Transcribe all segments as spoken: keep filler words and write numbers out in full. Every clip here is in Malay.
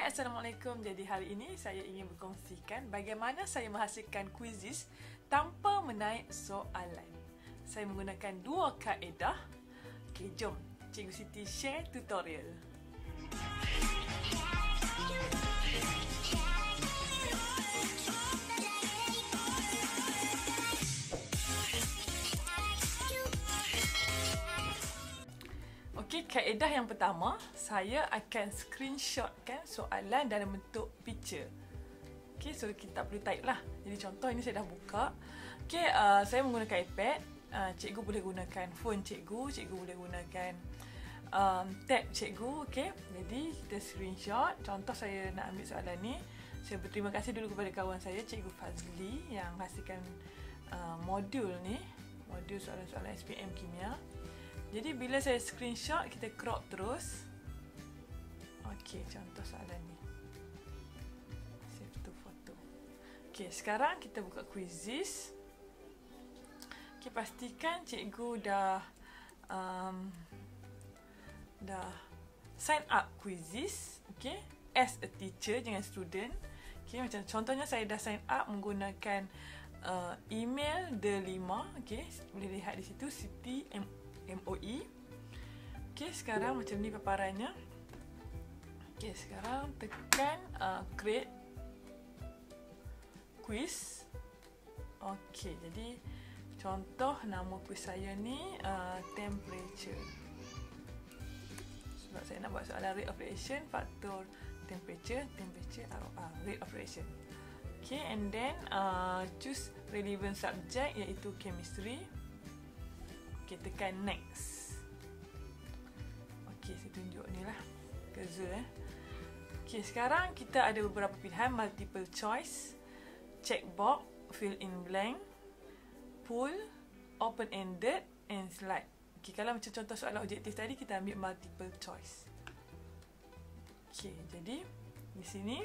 Hai, Assalamualaikum. Jadi hari ini saya ingin berkongsikan bagaimana saya menghasilkan kuisis tanpa menaik soalan. Saya menggunakan dua kaedah. Okey, jom Cikgu Siti share tutorial. Okey, kaedah yang pertama, saya akan screenshotkan soalan dalam bentuk picture. Okey, so kita tak perlu type lah. Jadi contoh ini saya dah buka. Okey, uh, saya menggunakan iPad. Uh, cikgu boleh gunakan phone cikgu, cikgu boleh gunakan um, tab cikgu. Okey, jadi kita screenshot. Contoh saya nak ambil soalan ni. Saya berterima kasih dulu kepada kawan saya, Cikgu Fazli, yang hasilkan uh, modul ni, modul soalan-soalan S P M Kimia. Jadi bila saya screenshot, kita crop terus. Okey, contoh soalan ni. Save to photo. Okey, sekarang kita buka Quizizz. Okey, pastikan cikgu dah um, dah sign up Quizizz. Okey, as a teacher, jangan student. Okey, macam contohnya saya dah sign up menggunakan uh, email Delima. Okey, boleh lihat di situ Siti M O E. Okey, sekarang macam ni paparannya. Okey, sekarang tekan uh, create quiz. Okey, jadi contoh nama quiz saya ni uh, temperature. Sebab saya nak buat soalan rate of reaction, faktor temperature, temperature uh, rate of reaction. Okey, and then uh, choose relevant subject iaitu chemistry. Okey, tekan next. Okey, saya tunjuk ni lah cursor eh. Okey, sekarang kita ada beberapa pilihan: multiple choice, checkbox, fill in blank, pool, open ended, and slide. Okey, kalau macam contoh soalan objektif tadi, kita ambil multiple choice. Okey, jadi di sini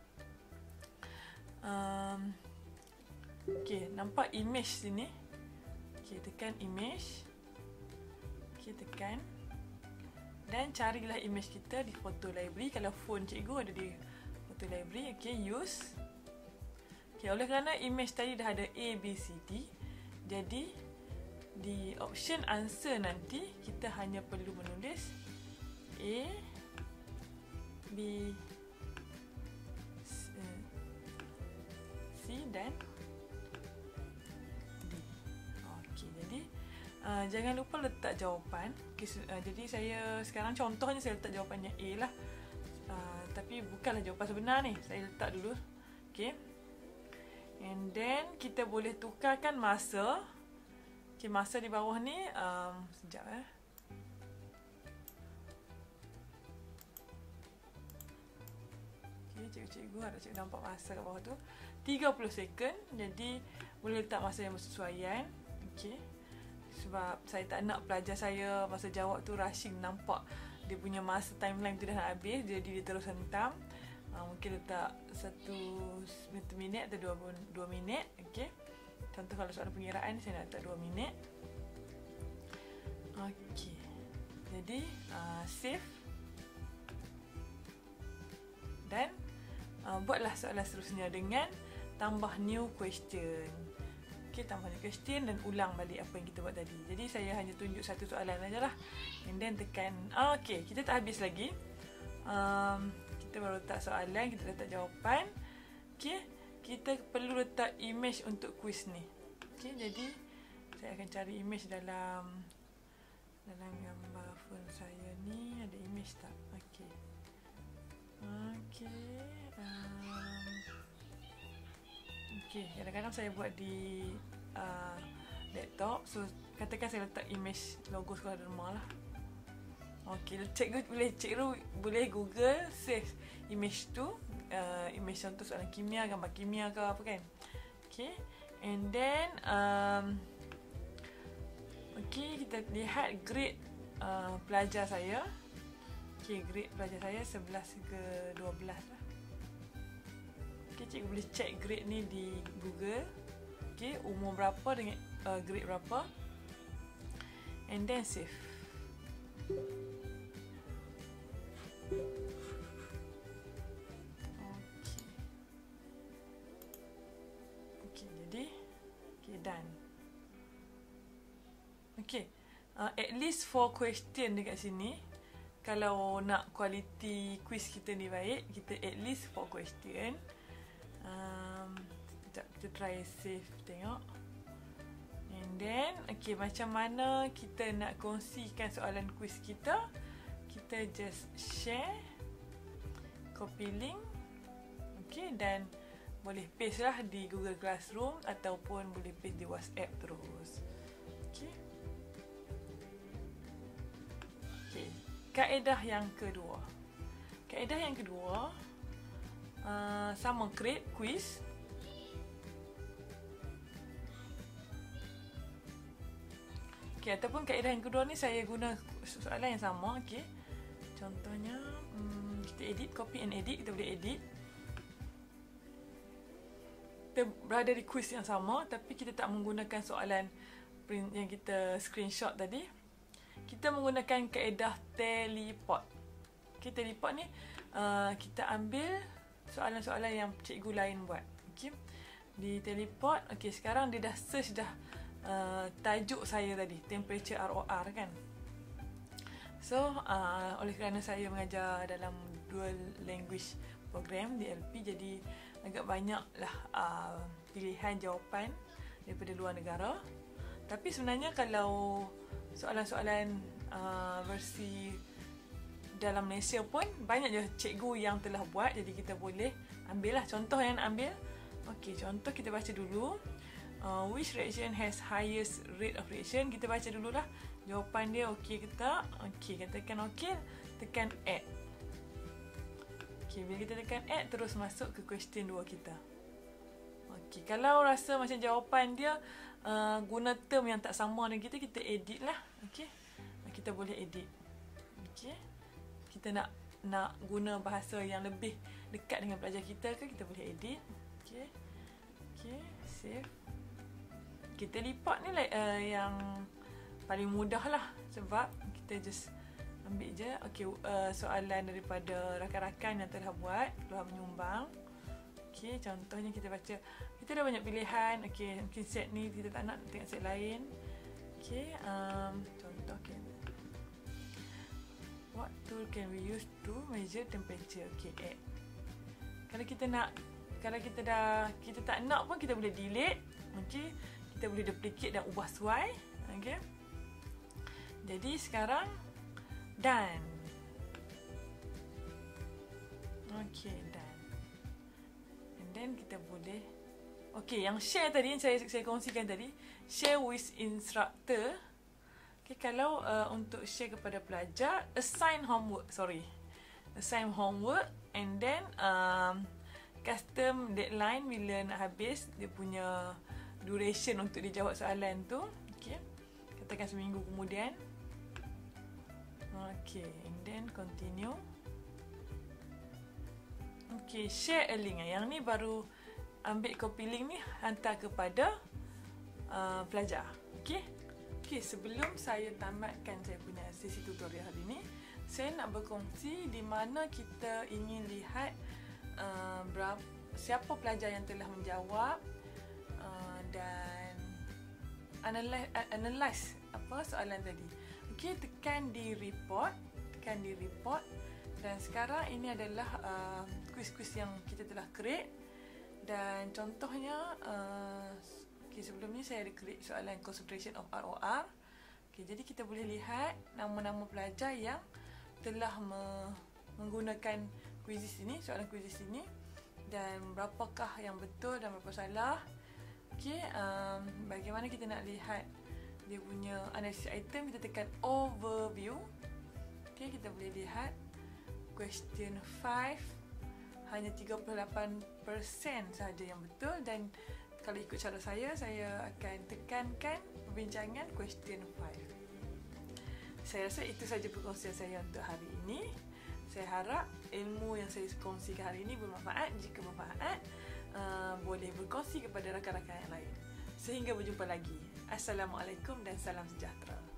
um, okey, nampak image sini. Okey, tekan image. Okey, tekan dan carilah image kita di photo library. Kalau phone cikgu ada di photo library. Okey, use. Okey, oleh kerana image tadi dah ada A, B, C, D, jadi di option answer nanti kita hanya perlu menulis A, B, C dan D. Okey, jadi Uh, jangan lupa letak jawapan. Okay, uh, jadi saya sekarang contohnya saya letak jawapannya A lah. Uh, tapi bukanlah jawapan sebenar ni. Saya letak dulu. Okay. And then kita boleh tukarkan masa. Okay, masa di bawah ni. Um, sekejap eh. Okay, cikgu-cikgu ada cikgu nampak masa kat bawah tu. tiga puluh second. Jadi boleh letak masa yang bersesuaian. Okay. Sebab saya tak nak pelajar saya masa jawab tu rushing, nampak dia punya masa timeline tu dah nak habis, jadi dia terus hentam. uh, Mungkin letak satu minit atau dua minit. Okay. Contoh kalau soalan pengiraan saya nak letak dua minit. Okay. Jadi uh, save. Dan uh, buatlah soalan seterusnya dengan tambah new question. Okey, tambah question dan ulang balik apa yang kita buat tadi. Jadi saya hanya tunjuk satu soalan aja lah. And then tekan. Ah, okey, kita tak habis lagi. Um, kita baru letak soalan, kita letak jawapan. Okey, kita perlu letak image untuk quiz ni. Okey, jadi saya akan cari image dalam dalam gambar phone saya ni. Ada image tak? Okey. Okey. Um, Okey, kadang-kadang saya buat di uh, laptop. So, katakan saya letak image logo sekolah derma lah. Okey, cikgu boleh cikgu boleh Google save image tu, uh, image contoh soalan kimia, gambar kimia ke apa kan. Okey, and then um, okey, kita lihat grade uh, pelajar saya. Okey, grade pelajar saya sebelas ke dua belas lah. Okay, cikgu boleh check grade ni di Google. Okay, umur berapa dengan uh, grade berapa. And then save. Okay. Uh, at least four question dekat sini. Kalau nak kualiti quiz kita ni baik, kita at least four question. Um, sekejap kita try save tengok. And then, okay, macam mana kita nak kongsikan soalan quiz kita? Kita just share, copy link, okay, dan boleh paste lah di Google Classroom ataupun boleh paste di WhatsApp terus. Okay. Okay. Kaedah yang kedua. Kaedah yang kedua, uh, sama create quiz. Okay, ataupun kaedah yang kedua ni saya guna soalan yang sama. Okay. Contohnya, hmm, kita edit, copy and edit. Kita boleh edit. Kita berada di quiz yang sama, tapi kita tak menggunakan soalan print yang kita screenshot tadi. Kita menggunakan kaedah teleport. Okay, teleport ni uh, kita ambil soalan-soalan yang cikgu lain buat. Okay. Di teleport, okay, sekarang dia dah search dah uh, tajuk saya tadi, temperature R O R kan. So, uh, oleh kerana saya mengajar dalam dual language program di L P, jadi agak banyaklah uh, pilihan jawapan daripada luar negara. Tapi sebenarnya kalau soalan-soalan uh, versi dalam Malaysia pun banyak je cikgu yang telah buat, jadi kita boleh ambil lah contoh yang nak ambil. Okey, contoh kita baca dulu. Uh, which reaction has highest rate of reaction? Kita baca dululah jawapan dia, okey ke tak? Okey, kita tekan okey, tekan add. Okey, bila kita tekan add, terus masuk ke question dua kita. Okey, kalau rasa macam jawapan dia Uh, guna term yang tak sama dengan kita, kita edit lah. Okey, kita boleh edit. Okey, kita nak nak guna bahasa yang lebih dekat dengan pelajar kita ke, kita boleh edit. Okey, okey, save. Kita lipat ni like, uh, yang paling mudah lah, sebab kita just ambil je. Okey, uh, soalan daripada rakan-rakan yang telah buat, telah menyumbang. Okey, contohnya kita baca, kita dah banyak pilihan. Okey, mungkin set ni kita tak nak tengok set lain. Okey, um, contoh okay. What tool can we use to measure temperature? Okey, add. Kalau kita nak, kalau kita dah, kita tak nak pun kita boleh delete. Okey, kita boleh duplicate dan ubah sesuai. Okey. Jadi sekarang done. Okey, done. Dan kita boleh, okey, yang share tadi yang saya saya kongsikan tadi, share with instructor. Okey, kalau uh, untuk share kepada pelajar, assign homework, sorry, assign homework, and then um, custom deadline bila nak habis dia punya duration untuk dia jawab soalan tu. Okey, katakan seminggu kemudian. Okey, and then continue. Okey, share a link. Yang ni baru ambil copy link ni, hantar kepada uh, pelajar. Okey. Okey, sebelum saya tamatkan saya punya sesi tutorial hari ni, saya nak berkongsi di mana kita ingin lihat uh, berapa, siapa pelajar yang telah menjawab uh, dan analyze, analyze apa soalan tadi. Okey, tekan di report, tekan di report. Dan sekarang ini adalah uh, quiz-quiz yang kita telah create. Dan contohnya, uh, okay, sebelum ni saya ada create soalan concentration of R O R. Okay, jadi kita boleh lihat nama-nama pelajar yang telah me menggunakan quiz ini, soalan quiz ini. Dan berapakah yang betul dan berapa salah. Okay, um, bagaimana kita nak lihat dia punya analisis item, kita tekan overview. Okay, kita boleh lihat question lima hanya tiga puluh lapan peratus sahaja yang betul, dan kalau ikut cara saya, saya akan tekankan perbincangan question lima. Saya rasa itu saja perkongsian saya untuk hari ini. Saya harap ilmu yang saya kongsikan hari ini bermanfaat. Jika bermanfaat, uh, boleh berkongsi kepada rakan-rakan yang lain. Sehingga berjumpa lagi. Assalamualaikum dan salam sejahtera.